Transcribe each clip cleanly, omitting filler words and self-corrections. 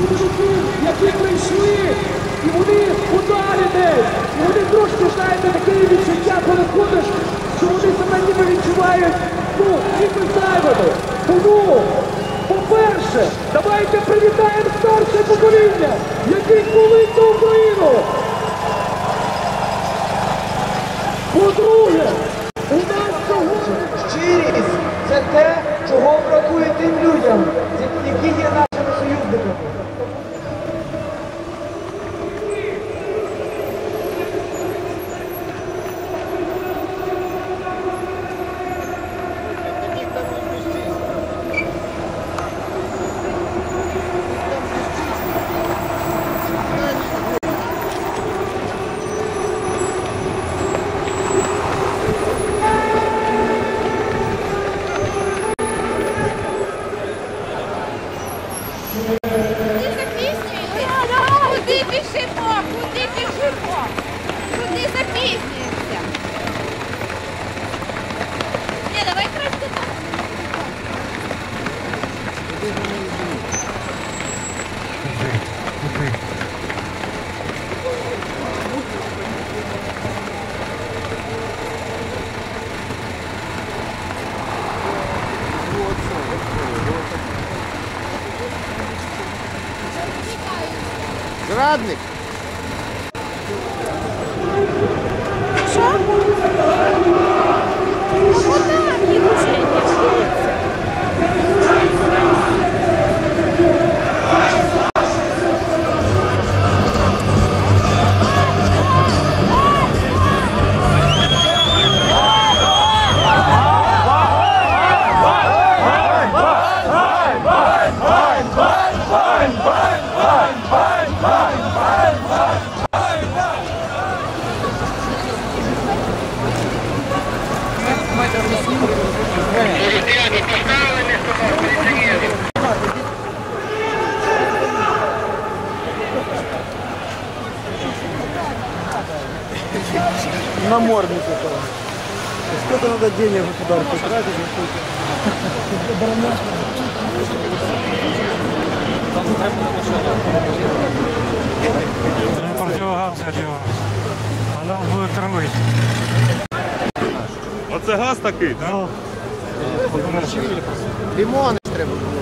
чоловіки, які прийшли, і вони ударі десь. І вони трошки, знаєте, таке відчуття, коли ходиш, що вони себе ніби відчувають, ніби зайвими. Тому, по-перше, давайте привітаємо старше покоління, який колить Україну. По-друге, у нас сьогодні... Щирість – це те, чого бракує тим людям, які є нашими союзниками. Куди біжимо? Куди запізнюємося? Ні, давай краще так. Зрадник! Що? Куди їдуть? Намордник этого. Сколько надо денег в подарок потратить? Противогаз одягав. А нам буде травити. Оце газ такий, так? Лимони ж треба було.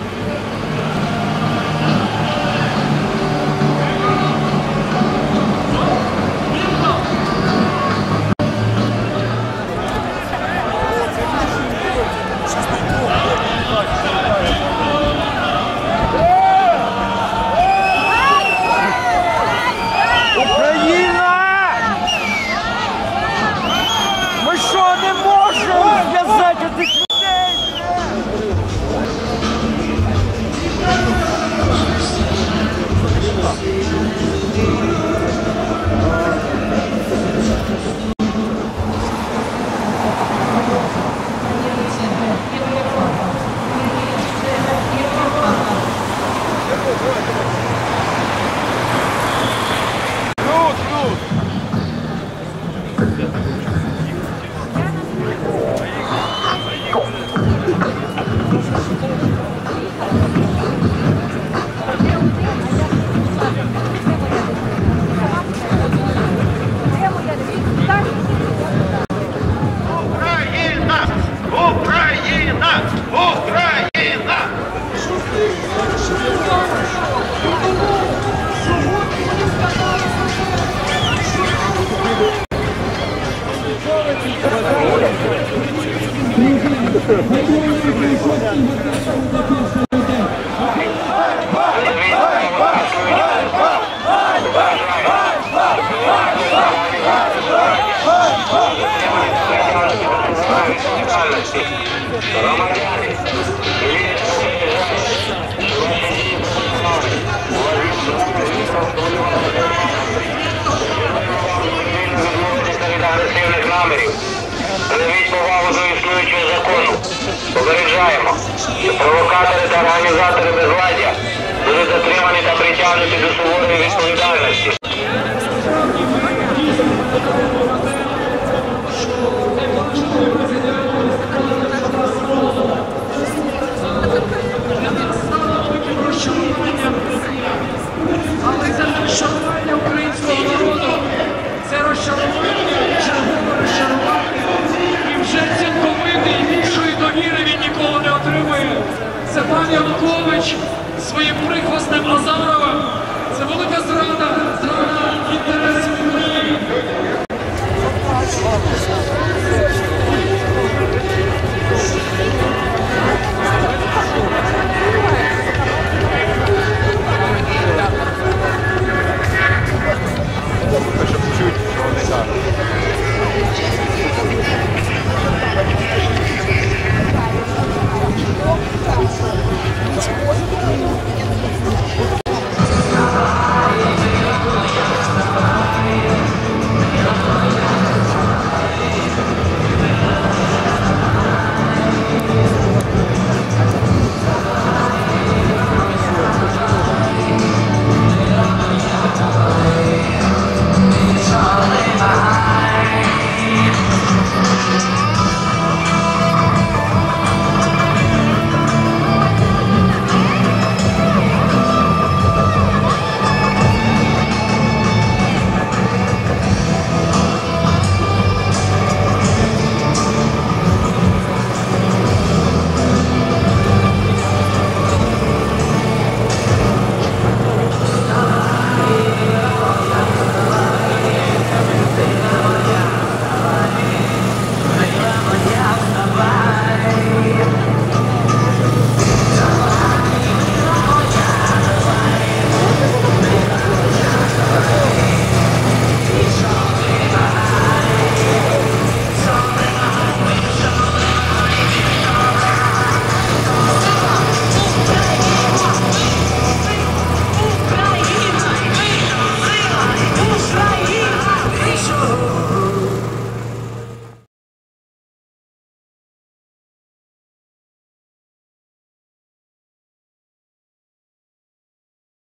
Проявіть повагу до існуючого закону. Попереджаємо, що провокатори та організатори безладдя будуть затримані та притягнуті до суворої відповідальності.